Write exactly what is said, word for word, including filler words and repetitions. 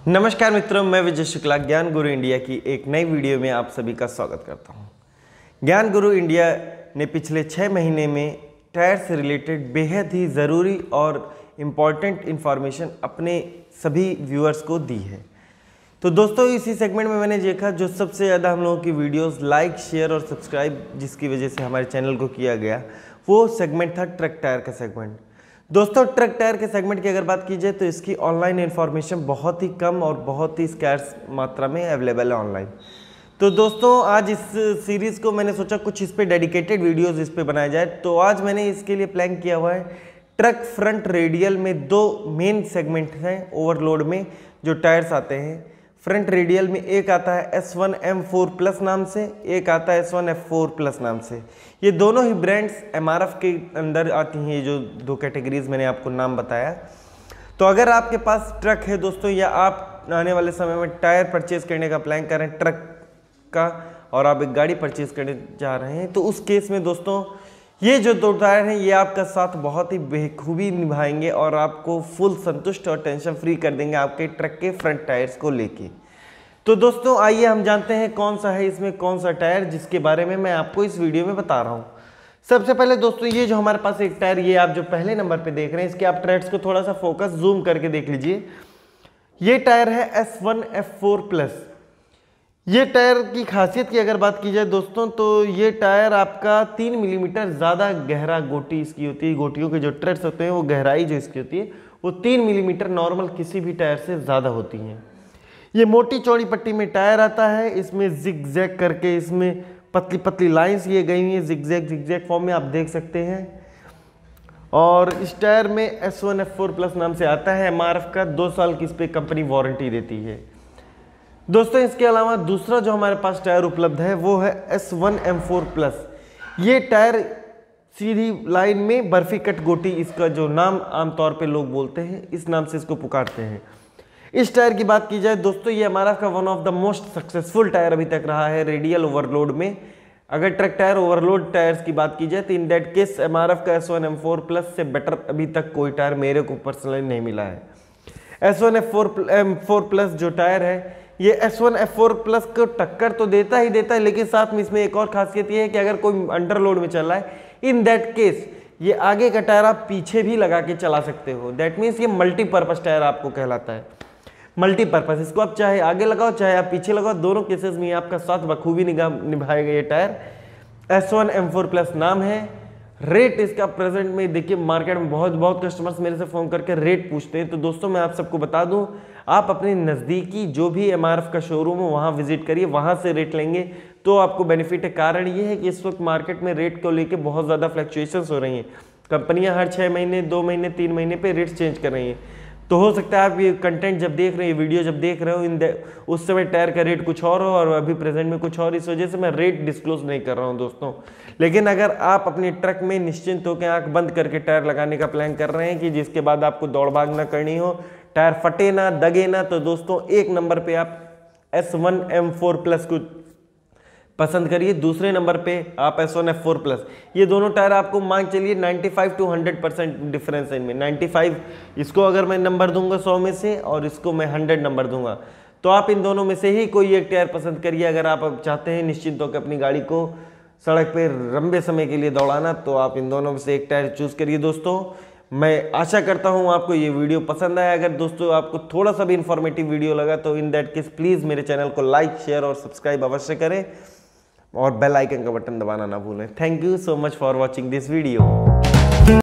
नमस्कार मित्रों, मैं विजय शुक्ला ज्ञान गुरु इंडिया की एक नई वीडियो में आप सभी का स्वागत करता हूं। ज्ञान गुरु इंडिया ने पिछले छः महीने में टायर से रिलेटेड बेहद ही ज़रूरी और इम्पॉर्टेंट इन्फॉर्मेशन अपने सभी व्यूअर्स को दी है। तो दोस्तों, इसी सेगमेंट में मैंने देखा जो सबसे ज़्यादा हम लोगों की वीडियोस लाइक, शेयर और सब्सक्राइब जिसकी वजह से हमारे चैनल को किया गया, वो सेगमेंट था ट्रक टायर का सेगमेंट। दोस्तों, ट्रक टायर के सेगमेंट की अगर बात की जाए तो इसकी ऑनलाइन इन्फॉर्मेशन बहुत ही कम और बहुत ही स्कैर्स मात्रा में अवेलेबल है ऑनलाइन। तो दोस्तों, आज इस सीरीज़ को मैंने सोचा कुछ इस पे डेडिकेटेड वीडियोस इस पे बनाया जाए। तो आज मैंने इसके लिए प्लान किया हुआ है ट्रक फ्रंट रेडियल में दो मेन सेगमेंट हैं ओवरलोड में जो टायर्स आते हैं। फ्रंट रेडियल में एक आता है S one M four plus नाम से, एक आता है S one F four plus नाम से। ये दोनों ही ब्रांड्स एम आर एफ के अंदर आती हैं। ये जो दो कैटेगरीज मैंने आपको नाम बताया। तो अगर आपके पास ट्रक है दोस्तों, या आप आने वाले समय में टायर परचेज करने का प्लान कर रहे हैं ट्रक का और आप एक गाड़ी परचेज करने जा रहे हैं, तो उस केस में दोस्तों ये जो दो टायर हैं ये आपका साथ बहुत ही बेखूबी निभाएंगे और आपको फुल संतुष्ट और टेंशन फ्री कर देंगे आपके ट्रक के फ्रंट टायर्स को लेके। तो दोस्तों, आइए हम जानते हैं कौन सा है इसमें कौन सा टायर, जिसके बारे में मैं आपको इस वीडियो में बता रहा हूँ। सबसे पहले दोस्तों, ये जो हमारे पास एक टायर, ये आप जो पहले नंबर पे देख रहे हैं, इसके आप ट्रेड्स को थोड़ा सा फोकस जूम करके देख लीजिए। ये टायर है S one F four plus. ये टायर की खासियत की अगर बात की जाए दोस्तों, तो ये टायर आपका तीन मिलीमीटर ज़्यादा गहरा गोटी इसकी होती है। गोटियों के जो ट्रेड्स होते हैं वो गहराई जो इसकी होती है वो तीन मिलीमीटर नॉर्मल किसी भी टायर से ज़्यादा होती हैं। ये मोटी चौड़ी पट्टी में टायर आता है। इसमें जिग जैग करके इसमें पतली पतली लाइंस ये गई हुई हैं, zig zag zig zag form में आप देख सकते हैं। और इस टायर में S one F four plus नाम से आता है। एम आर एफ का दो साल की इस पर कंपनी वारंटी देती है दोस्तों। इसके अलावा दूसरा जो हमारे पास टायर उपलब्ध है वो है S one M four plus. ये टायर सीधी लाइन में बर्फी कट गोटी, इसका जो नाम आमतौर पे लोग बोलते हैं, इस नाम से इसको पुकारते हैं। इस टायर की बात की जाए दोस्तों, ये हमारा का one of the most successful tyre अभी तक रहा है रेडियल ओवरलोड में। अगर ट्रक टायर ओवरलोड टायर्स की बात की जाए तो in that case M R F का S one M four plus से बेटर अभी तक कोई टायर मेरे को पर्सनली नहीं मिला है। S one F four M four plus जो टायर है ये S one F four plus को टक्कर तो देता ही देता है, लेकिन साथ में इसमें एक और खासियत ये है कि अगर कोई अंडर लोड में चल रहा है, इन दैट केस ये आगे का टायर आप पीछे भी लगा के चला सकते हो। दैट मीन्स ये मल्टीपर्पज टायर आपको कहलाता है। मल्टीपर्पज, इसको आप चाहे आगे लगाओ चाहे आप पीछे लगाओ, दोनों केसेस में आपका साथ बखूबी निगाह निभाएगा ये tyre. S one M four plus नाम है। रेट इसका प्रेजेंट में देखिए, मार्केट में बहुत बहुत कस्टमर्स मेरे से फ़ोन करके रेट पूछते हैं। तो दोस्तों, मैं आप सबको बता दूं, आप अपने नज़दीकी जो भी एम आर एफ का शोरूम हो वहाँ विजिट करिए, वहाँ से रेट लेंगे तो आपको बेनिफिट है। कारण ये है कि इस वक्त मार्केट में रेट को लेके बहुत ज़्यादा फ्लक्चुएशंस हो रही हैं। कंपनियाँ हर छः महीने दो महीने तीन महीने पे रेट्स चेंज कर रही हैं। तो हो सकता है आप ये कंटेंट जब देख रहे हैं, वीडियो जब देख रहे हो, इन उस समय टायर का रेट कुछ और हो और अभी प्रेजेंट में कुछ और, इस वजह से मैं रेट डिस्क्लोज नहीं कर रहा हूं दोस्तों। लेकिन अगर आप अपने ट्रक में निश्चिंत होकर आंख बंद करके टायर लगाने का प्लान कर रहे हैं कि जिसके बाद आपको दौड़ भाग ना करनी हो, टायर फटे ना दगे ना, तो दोस्तों एक नंबर पे आप S one M four plus को पसंद करिए। दूसरे नंबर पे आप S one F four plus. ये दोनों टायर आपको मान चलिए ninety five to hundred percent difference है इनमें। नाइन्टी फाइव इसको अगर मैं नंबर दूंगा सौ में से और इसको मैं हंड्रेड नंबर दूंगा, तो आप इन दोनों में से ही कोई एक टायर पसंद करिए। अगर आप चाहते हैं निश्चिंत होकर अपनी गाड़ी को सड़क पे लंबे समय के लिए दौड़ाना, तो आप इन दोनों में से एक टायर चूज़ करिए दोस्तों। मैं आशा करता हूँ आपको ये वीडियो पसंद आया। अगर दोस्तों आपको थोड़ा सा भी इन्फॉर्मेटिव वीडियो लगा तो इन दैट केस प्लीज़ मेरे चैनल को लाइक, शेयर और सब्सक्राइब अवश्य करें और बेल आइकन का बटन दबाना ना भूलें। Thank you so much for watching this video.